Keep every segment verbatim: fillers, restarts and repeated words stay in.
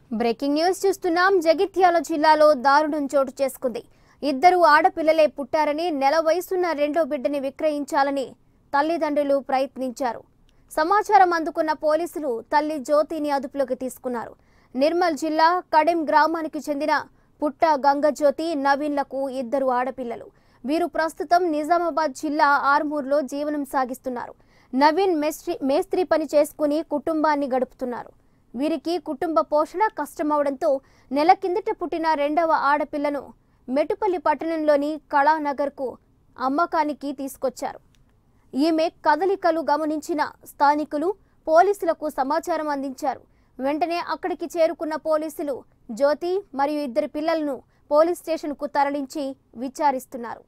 Breaking news చూస్తున్నాం. జగిత్యాల జిల్లాలో దారుణం చోటు చేసుకుంది. ఇద్దరు ఆడపిల్లలే పుట్టారని నెల వయసున్న రెండో బిడ్డని విక్రయించాలని తల్లిదండ్రులు ప్రయత్నించారు. సమాచారం అందుకున్న పోలీసులు తల్లి జ్యోతిని అదుపులోకి తీసుకున్నారు. నిర్మల్ జిల్లా కడెం గ్రామానికి చెందిన పుట్ట గంగజ్యోతి, నవీన్లకు ఇద్దరు ఆడపిల్లలు. వీరు ప్రస్తుతం నిజామాబాద్ జిల్లా ఆర్మూర్లో జీవనం సాగిస్తున్నారు. నవీన్ మేస్త్రి మేస్త్రి పని చేసుకుని కుటుంబాన్ని గడుపుతున్నారు. వీరికి కుటుంబ పోషణ కష్టమవడంతో నెల కిందట పుట్టిన రెండవ ఆడపిల్లను మెటుపల్లి పట్టణంలోని కళానగర్కు అమ్మకానికి తీసుకొచ్చారు. ఈమె కదలికలు గమనించిన స్థానికులు పోలీసులకు సమాచారం అందించారు. వెంటనే అక్కడికి చేరుకున్న పోలీసులు జ్యోతి మరియు ఇద్దరు పిల్లలను పోలీస్ స్టేషన్కు తరలించి విచారిస్తున్నారు.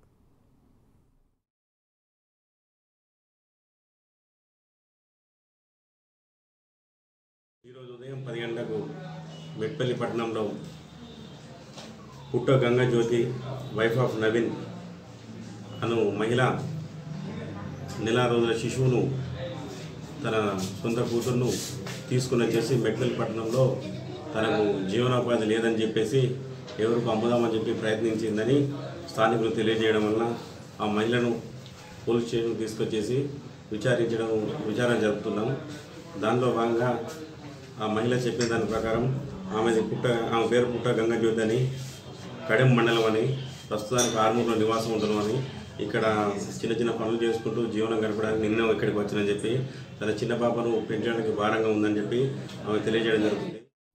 ఈరోజు ఉదయం పది గంటలకు మెట్పల్లి పట్టణంలో పుట్ట గంగజ్యోతి వైఫ్ ఆఫ్ నవీన్ అను మహిళ నెల రోజుల శిశువును తన సొంత కూతురును తీసుకుని వచ్చేసి మెట్పల్లి పట్టణంలో తనకు జీవనోపాధి లేదని చెప్పేసి ఎవరికి అమ్ముదామని చెప్పి ప్రయత్నించిందని స్థానికులు తెలియజేయడం వలన ఆ మహిళను పోలీస్ స్టేషన్ తీసుకొచ్చేసి విచారించడం విచారణ జరుపుతున్నాము. దానిలో భాగంగా ఆ మహిళ చెప్పిన దాని ప్రకారం ఆమెది పుట్ట ఆమె పేరు పుట్ట గంగజ్యోతి అని, కడెం మండలం అని, ప్రస్తుతానికి ఆర్మూర్లో నివాసం ఉంటున్నామని, ఇక్కడ చిన్న చిన్న పనులు చేసుకుంటూ జీవనం గడపడానికి నిన్న ఇక్కడికి వచ్చినని చెప్పి తన చిన్న పాపను పెంచడానికి భారంగా ఉందని చెప్పి ఆమె తెలియజేయడం జరుగుతుంది.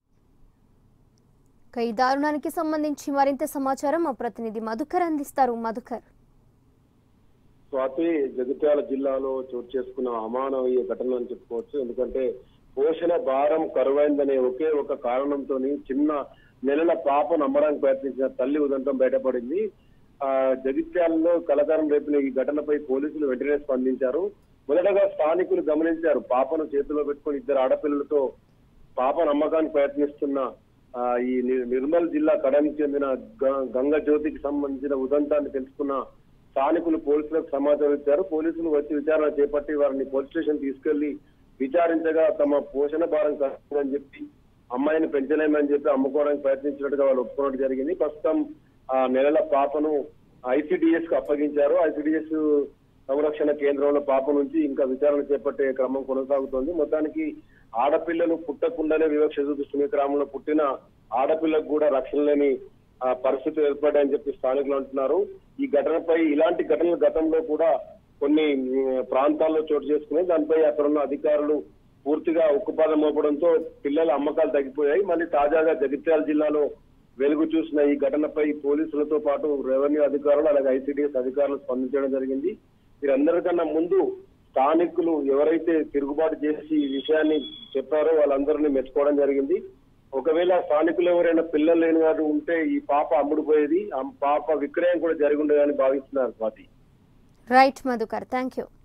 ఈ దారుణానికి సంబంధించి మరింత సమాచారం మా ప్రతినిధి మధుకర్ అందిస్తారు. మధుకర్. స్వాతి, జగిత్యాల జిల్లాలో చోటు చేసుకున్న అమానవీయ ఘటన అని చెప్పుకోవచ్చు. ఎందుకంటే పోషణ భారం కరువైందనే ఒకే ఒక కారణంతో చిన్న నెలల పాపను అమ్మడానికి ప్రయత్నించిన తల్లి ఉదంతం బయటపడింది. ఆ జగిత్యాలలో కలకారం రేపిన ఈ ఘటనపై పోలీసులు వెంటనే స్పందించారు. మొదటగా స్థానికులు గమనించారు. పాపను చేతిలో పెట్టుకుని ఇద్దరు ఆడపిల్లలతో పాపను అమ్మకానికి ప్రయత్నిస్తున్న ఆ ఈ నిర్మల్ జిల్లా కడెంకి చెందిన గంగజ్యోతికి సంబంధించిన ఉదంతాన్ని తెలుసుకున్న స్థానికులు పోలీసులకు సమాచారం ఇచ్చారు. పోలీసులు వచ్చి విచారణ చేపట్టి వారిని పోలీస్ స్టేషన్ తీసుకెళ్లి విచారించగా తమ పోషణ భారం కష్టమని చెప్పి అమ్మాయిని పెంచలేమని చెప్పి అమ్ముకోవడానికి ప్రయత్నించినట్టుగా వాళ్ళు ఒప్పుకోవడం జరిగింది. ప్రస్తుతం ఆ నెలల పాపను ఐసిడిఎస్ కు అప్పగించారు. ఐసిడిఎస్ సంరక్షణ కేంద్రంలో పాప నుంచి ఇంకా విచారణ చేపట్టే క్రమం కొనసాగుతోంది. మొత్తానికి ఆడపిల్లలు పుట్టకుండానే వివక్ష చూపిస్తున్న క్రమంలో పుట్టిన ఆడపిల్లకు కూడా రక్షణ లేని పరిస్థితులు ఏర్పడ్డాయని చెప్పి స్థానికులు అంటున్నారు. ఈ ఘటనపై ఇలాంటి ఘటనలు గతంలో కూడా కొన్ని ప్రాంతాల్లో చోటు చేసుకున్నాయి. దానిపై అక్కడున్న అధికారులు పూర్తిగా ఉక్కుపాదం మోపడంతో పిల్లల అమ్మకాలు తగ్గిపోయాయి. మళ్ళీ తాజాగా జగిత్యాల జిల్లాలో వెలుగు చూసిన ఈ ఘటనపై పోలీసులతో పాటు రెవెన్యూ అధికారులు అలాగే ఐసిడిఎస్ అధికారులు స్పందించడం జరిగింది. వీరందరికన్నా ముందు స్థానికులు ఎవరైతే తిరుగుబాటు చేసి ఈ విషయాన్ని చెప్పారో వాళ్ళందరినీ మెచ్చుకోవడం జరిగింది. ఒకవేళ స్థానికులు ఎవరైనా పిల్లలు లేని వారు ఉంటే ఈ పాప అమ్ముడుపోయేది, ఆ పాప విక్రయం కూడా జరిగి ఉండదని భావిస్తున్నారు Swathi. Right Madhukar, thank you.